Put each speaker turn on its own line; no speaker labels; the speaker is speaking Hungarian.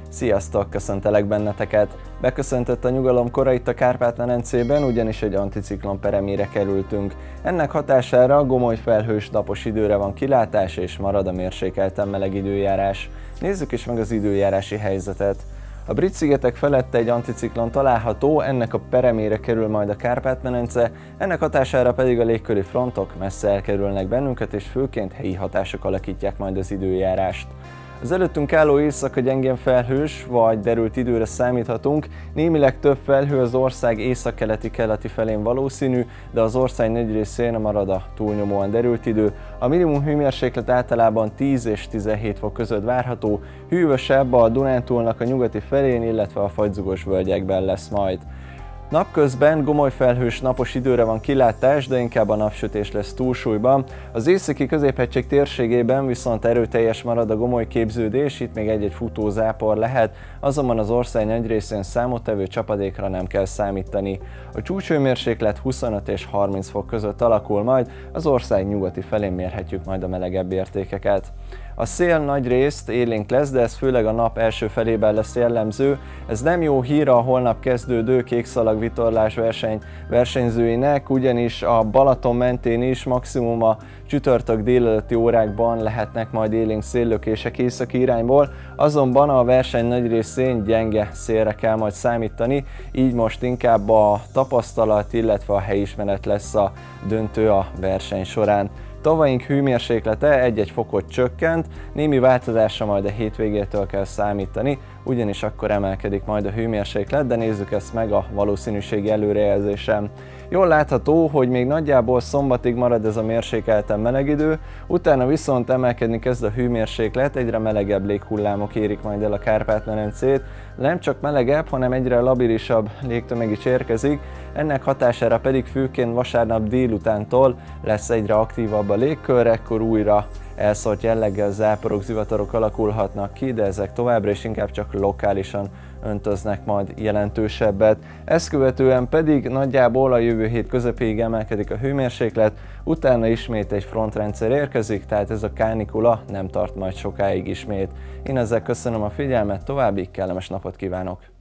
Sziasztok, köszöntelek benneteket! Beköszöntött a nyugalom kora itt a Kárpát-medencében, ugyanis egy anticiklon peremére kerültünk. Ennek hatására gomoly felhős, napos időre van kilátás és marad a mérsékelten meleg időjárás. Nézzük is meg az időjárási helyzetet. A Brit-szigetek felett egy anticiklon található, ennek a peremére kerül majd a Kárpát-medence, ennek hatására pedig a légköri frontok messze elkerülnek bennünket, és főként helyi hatások alakítják majd az időjárást. Az előttünk álló éjszaka gyengén felhős vagy derült időre számíthatunk, némileg több felhő az ország északkeleti-keleti felén valószínű, de az ország nagy részén marad a túlnyomóan derült idő. A minimum hőmérséklet általában 10 és 17 fok között várható, hűvösebb a Dunántúlnak a nyugati felén, illetve a fagyzugos völgyekben lesz majd. Napközben gomoly felhős napos időre van kilátás, de inkább a napsütés lesz túlsúlyban. Az északi középhegység térségében viszont erőteljes marad a gomoly képződés, itt még egy-egy futózápor lehet, azonban az ország nagy részén számottevő csapadékra nem kell számítani. A csúcshőmérséklet 25 és 30 fok között alakul majd, az ország nyugati felén mérhetjük majd a melegebb értékeket. A szél nagy részt élénk lesz, de ez főleg a nap első felében lesz jellemző. Ez nem jó hír a holnap kezdődő kékszalag vitorlás verseny versenyzőinek, ugyanis a Balaton mentén is maximum a csütörtök délelőtti órákban lehetnek majd élénk széllökések északi irányból, azonban a verseny nagy részén gyenge szélre kell majd számítani, így most inkább a tapasztalat, illetve a helyismeret lesz a döntő a verseny során. Tavaink hőmérséklete egy-egy fokot csökkent, némi változásra majd a hétvégétől kell számítani, ugyanis akkor emelkedik majd a hőmérséklet, de nézzük ezt meg a valószínűségi előrejelzésen. Jól látható, hogy még nagyjából szombatig marad ez a mérsékelten meleg idő, utána viszont emelkedni kezd a hőmérséklet, egyre melegebb léghullámok érik majd el a Kárpát-medencét, de nem csak melegebb, hanem egyre labilisabb légtömeg is érkezik, ennek hatására pedig főként vasárnap délutántól lesz egyre aktívabb a légkör, ekkor újra elszórt jelleggel záporok, zivatarok alakulhatnak ki, de ezek továbbra is inkább csak lokálisan öntöznek majd jelentősebbet. Ezt követően pedig nagyjából a jövő hét közepéig emelkedik a hőmérséklet, utána ismét egy frontrendszer érkezik, tehát ez a kánikula nem tart majd sokáig ismét. Én ezzel köszönöm a figyelmet, további kellemes napot kívánok!